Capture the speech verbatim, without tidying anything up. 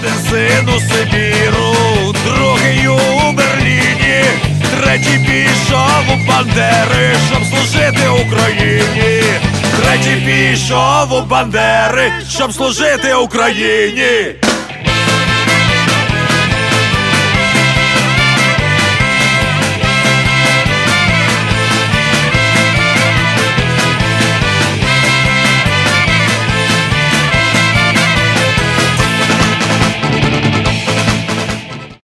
один син у Сибіру, другий у Берліні, третій пішов у Бандери, щоб служити Україні. Третій пішов у Бандери, щоб служити Україні.